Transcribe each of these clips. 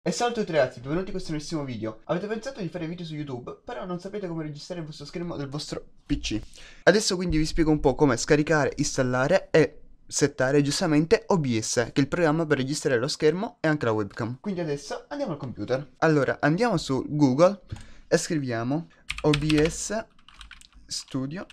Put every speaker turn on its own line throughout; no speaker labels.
E salve a tutti ragazzi, benvenuti in questo nuovissimo video. Avete pensato di fare video su YouTube, però non sapete come registrare il vostro schermo del vostro PC. Adesso quindi vi spiego un po' come scaricare, installare e settare giustamente OBS, che è il programma per registrare lo schermo e anche la webcam. Quindi adesso andiamo al computer. Allora, andiamo su Google e scriviamo OBS Studio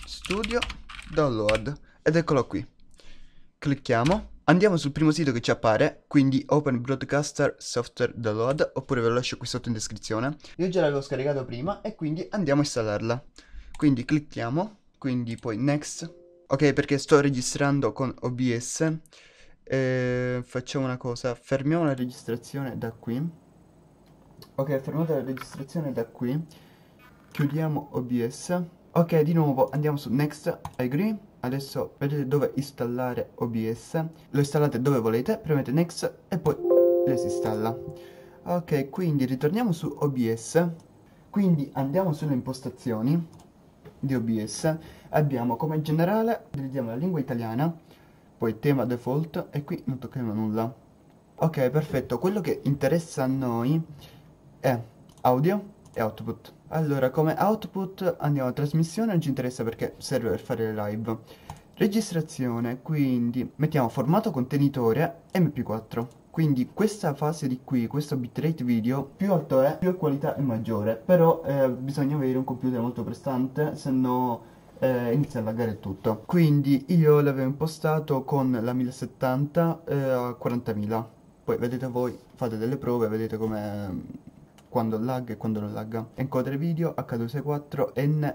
Download ed eccolo qui. Clicchiamo. Andiamo sul primo sito che ci appare, quindi Open Broadcaster Software Download, oppure ve lo lascio qui sotto in descrizione. Io già l'avevo scaricato prima e quindi andiamo a installarla. Quindi clicchiamo, quindi poi Next. Ok, perché sto registrando con OBS. Facciamo una cosa, fermiamo la registrazione da qui. Ok, fermata la registrazione da qui. Chiudiamo OBS. Ok, di nuovo andiamo su Next, Agree. Adesso vedete dove installare OBS. Lo installate dove volete, premete Next e poi le si installa. Ok, quindi ritorniamo su OBS. Quindi andiamo sulle impostazioni di OBS. Abbiamo come generale, utilizziamo la lingua italiana, poi tema default e qui non tocchiamo nulla. Ok, perfetto. Quello che interessa a noi è audio e output. Allora, come output andiamo a trasmissione, non ci interessa perché serve per fare le live. Registrazione, quindi mettiamo formato contenitore MP4. Quindi questa fase di qui, questo bitrate video, più alto è, più qualità è maggiore. Però bisogna avere un computer molto prestante, se no inizia a laggare il tutto. Quindi io l'avevo impostato con la 1070 a 40.000. Poi vedete voi, fate delle prove, vedete come quando lagga e quando non lagga. Encoder video H264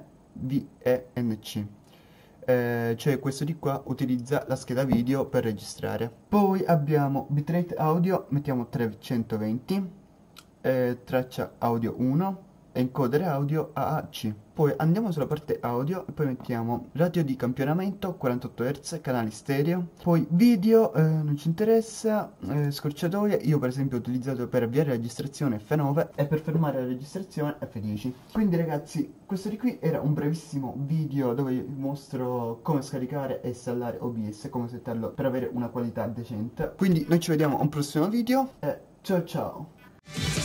NVENC. Cioè questo di qua utilizza la scheda video per registrare. Poi abbiamo bitrate audio, mettiamo 320, traccia audio 1, encoder audio AAC. Poi andiamo sulla parte audio e poi mettiamo radio di campionamento 48 Hz, canali stereo. Poi video, non ci interessa, scorciatoie. Io per esempio ho utilizzato per avviare la registrazione F9 e per fermare la registrazione F10. Quindi ragazzi, questo di qui era un brevissimo video dove vi mostro come scaricare e installare OBS, come settarlo per avere una qualità decente. Quindi noi ci vediamo a un prossimo video e ciao ciao!